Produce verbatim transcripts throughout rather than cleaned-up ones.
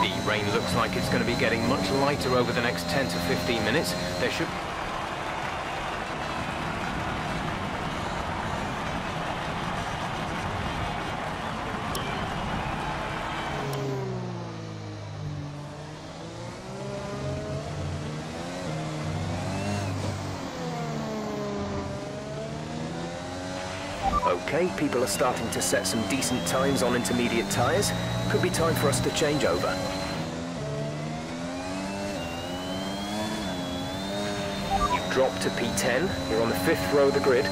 The rain looks like it's going to be getting much lighter over the next ten to fifteen minutes. There should... Okay, people are starting to set some decent times on intermediate tyres. Could be time for us to change over. You've dropped to P ten. You're on the fifth row of the grid.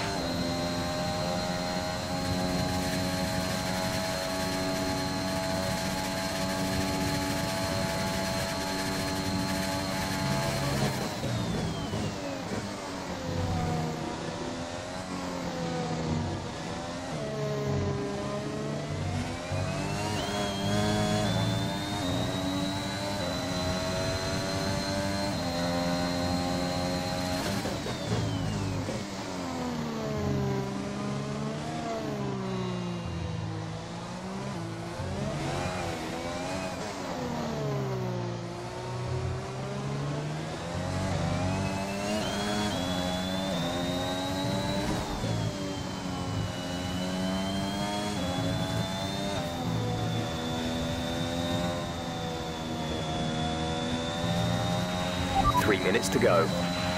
Three minutes to go.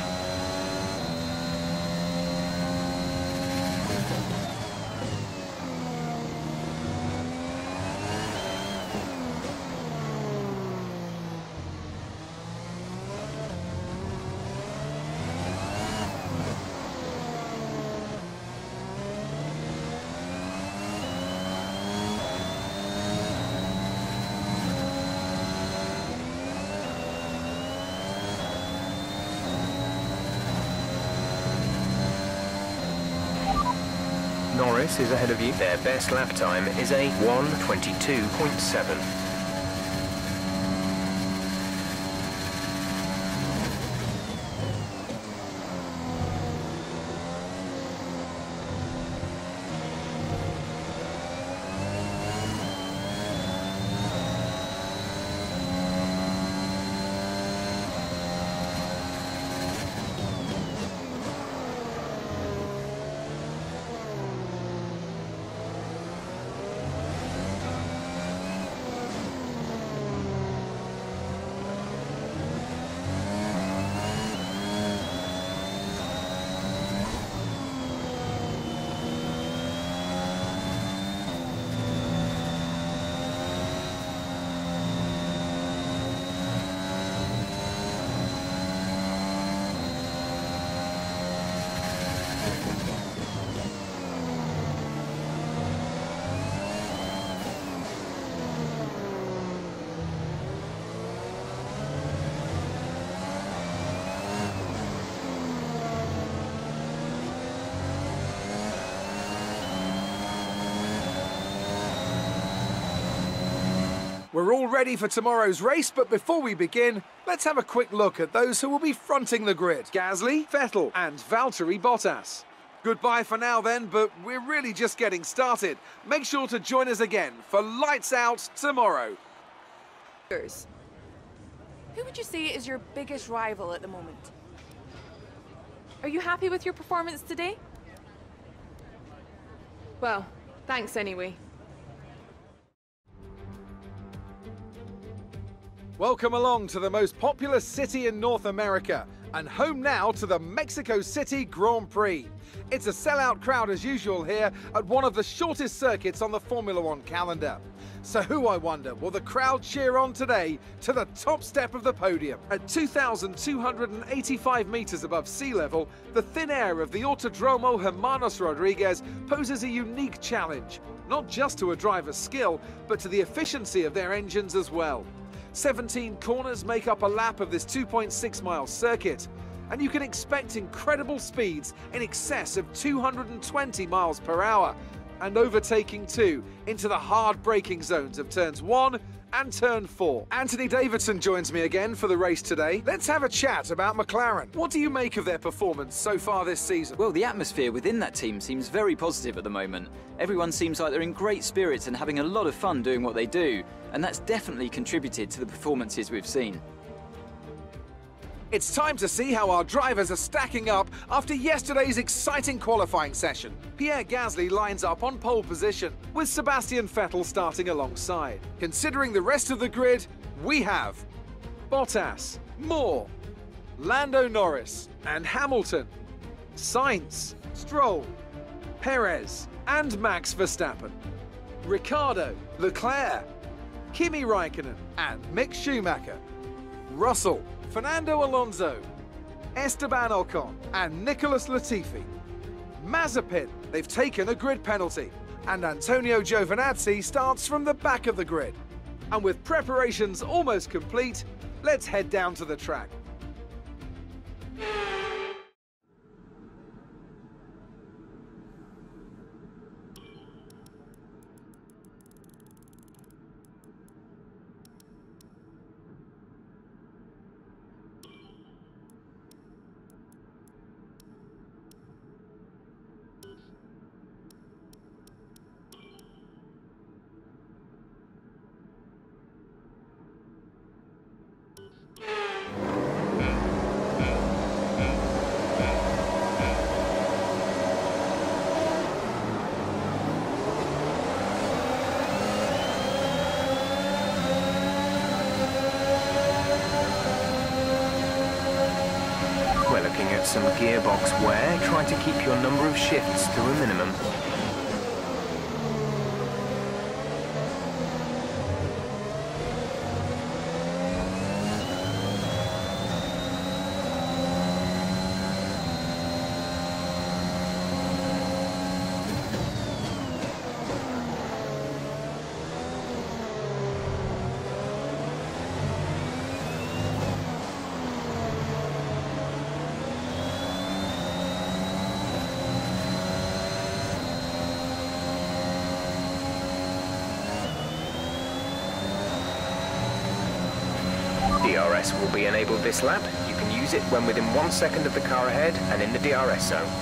Norris is ahead of you. Their best lap time is a one twenty-two point seven. We're all ready for tomorrow's race, but before we begin, let's have a quick look at those who will be fronting the grid. Gasly, Vettel and Valtteri Bottas. Goodbye for now then, but we're really just getting started. Make sure to join us again for Lights Out tomorrow. Who would you say is your biggest rival at the moment? Are you happy with your performance today? Well, thanks anyway. Welcome along to the most popular city in North America and home now to the Mexico City Grand Prix. It's a sellout crowd as usual here at one of the shortest circuits on the Formula One calendar. So who, I wonder, will the crowd cheer on today to the top step of the podium? At two thousand two hundred eighty-five metres above sea level, the thin air of the Autodromo Hermanos Rodriguez poses a unique challenge, not just to a driver's skill, but to the efficiency of their engines as well. seventeen corners make up a lap of this two point six mile circuit, and you can expect incredible speeds in excess of two hundred twenty miles per hour, and overtaking too into the hard braking zones of turns one and turn four. Anthony Davidson joins me again for the race today. Let's have a chat about McLaren. What do you make of their performance so far this season? Well, the atmosphere within that team seems very positive at the moment. Everyone seems like they're in great spirits and having a lot of fun doing what they do, and that's definitely contributed to the performances we've seen. It's time to see how our drivers are stacking up after yesterday's exciting qualifying session. Pierre Gasly lines up on pole position, with Sebastian Vettel starting alongside. Considering the rest of the grid, we have Bottas, Moore, Lando Norris and Hamilton, Sainz, Stroll, Perez and Max Verstappen, Ricciardo, Leclerc, Kimi Raikkonen and Mick Schumacher, Russell, Fernando Alonso, Esteban Ocon and Nicholas Latifi. Mazepin, they've taken a grid penalty, and Antonio Giovinazzi starts from the back of the grid. And with preparations almost complete, let's head down to the track. We're looking at some gearbox wear, trying to keep your number of shifts to a minimum. D R S will be enabled this lap. You can use it when within one second of the car ahead and in the D R S zone.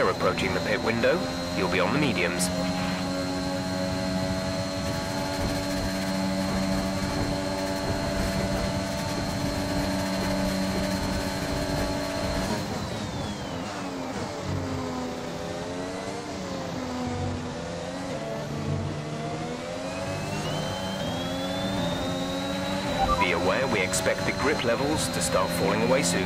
We're approaching the pit window. You'll be on the mediums. Be aware we expect the grip levels to start falling away soon.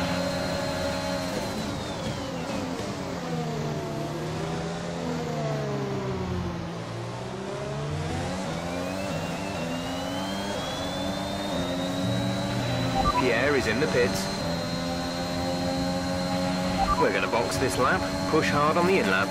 Pierre is in the pits. We're going to box this lap, push hard on the in-lap.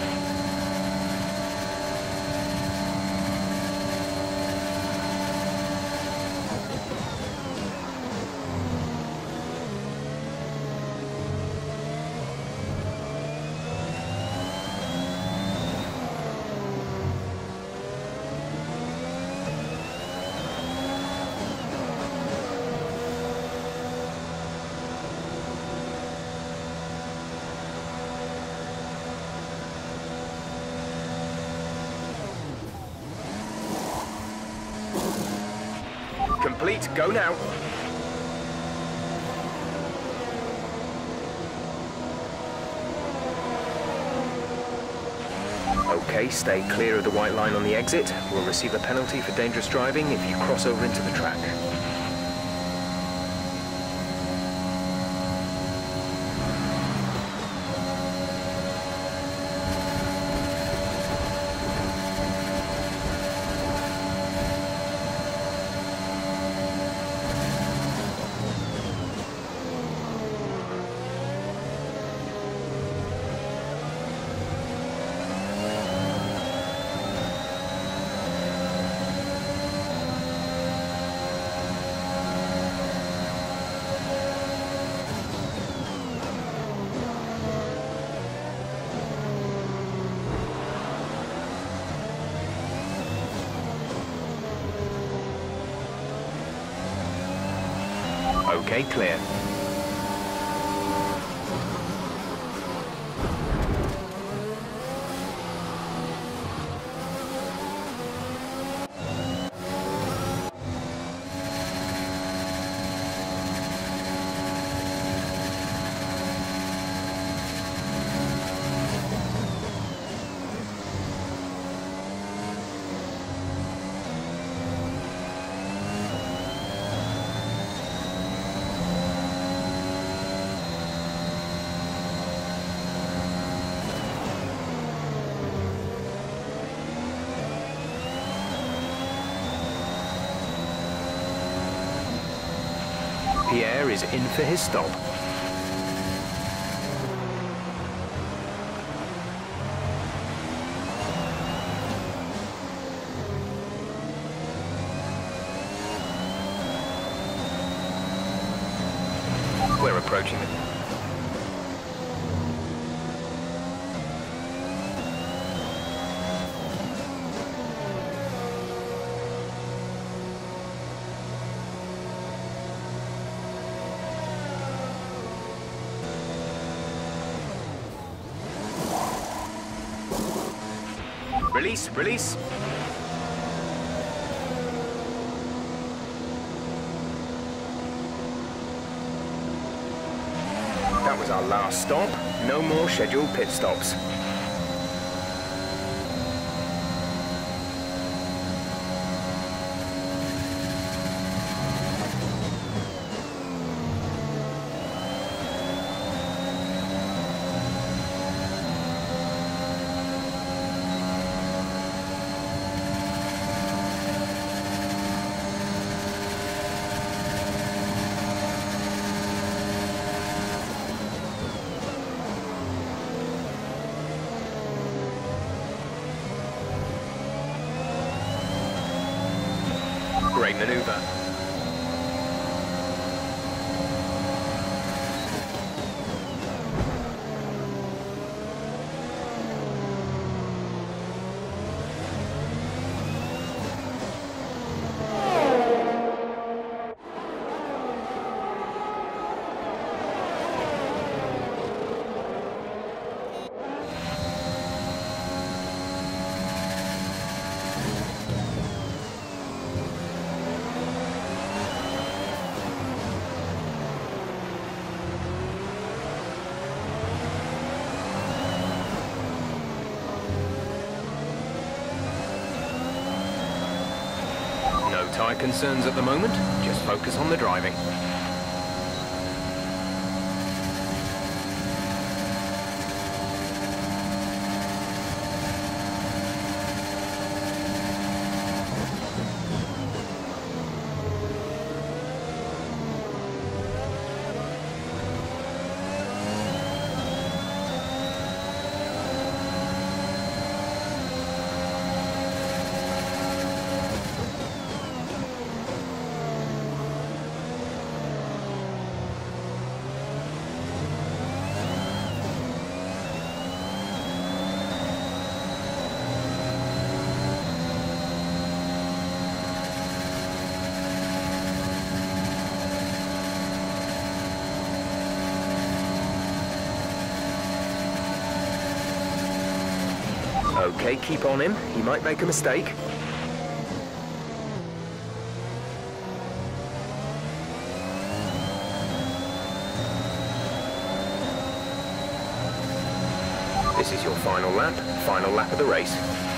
Complete, go now. Okay, stay clear of the white line on the exit. We'll receive a penalty for dangerous driving if you cross over into the track. Okay, clear. Pierre is in for his stop. We're approaching it. Release, release. That was our last stop. No more scheduled pit stops. Great maneuver. tyre concerns at the moment. Just focus on the driving. Okay, keep on him. He might make a mistake. This is your final lap, final lap of the race.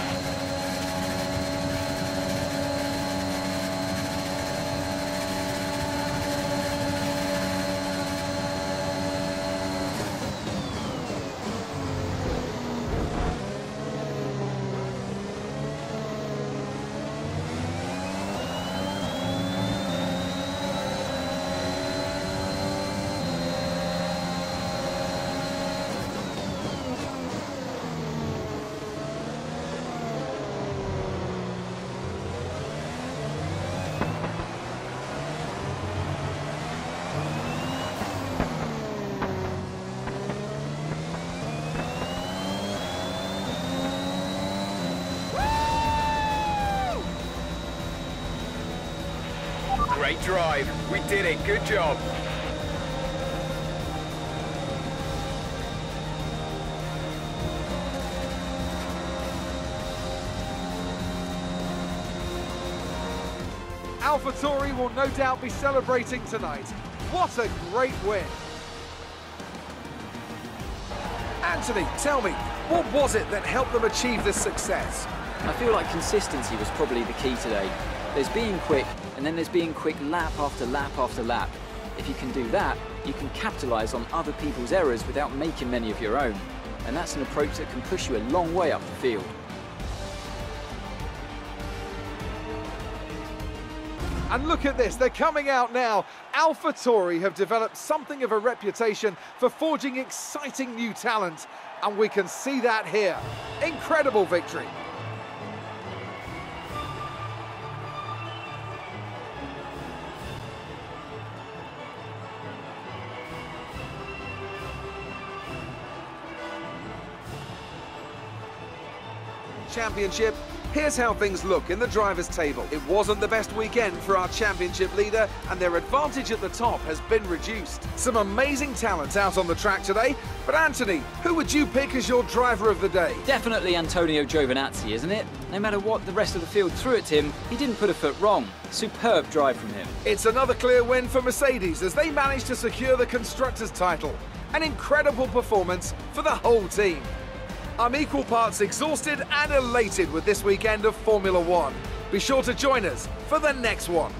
Great drive. We did it. Good job. AlphaTauri will no doubt be celebrating tonight. What a great win. Anthony, tell me, what was it that helped them achieve this success? I feel like consistency was probably the key today. There's being quick, and then there's being quick lap after lap after lap. If you can do that, you can capitalise on other people's errors without making many of your own. And that's an approach that can push you a long way up the field. And look at this, they're coming out now. AlphaTauri have developed something of a reputation for forging exciting new talent, and we can see that here. Incredible victory. Championship. Here's how things look in the drivers' table. It wasn't the best weekend for our championship leader, and their advantage at the top has been reduced. Some amazing talent out on the track today, but Anthony, who would you pick as your driver of the day? Definitely Antonio Giovinazzi, isn't it? No matter what the rest of the field threw at him, he didn't put a foot wrong. Superb drive from him. It's another clear win for Mercedes as they managed to secure the Constructors' title. An incredible performance for the whole team. I'm equal parts exhausted and elated with this weekend of Formula One. Be sure to join us for the next one.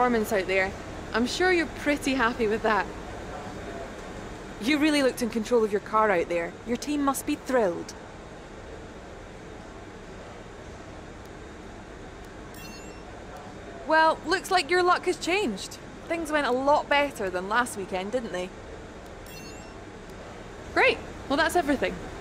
performance out there. I'm sure you're pretty happy with that. You really looked in control of your car out there. Your team must be thrilled. Well, looks like your luck has changed. Things went a lot better than last weekend, didn't they? Great. Well, that's everything.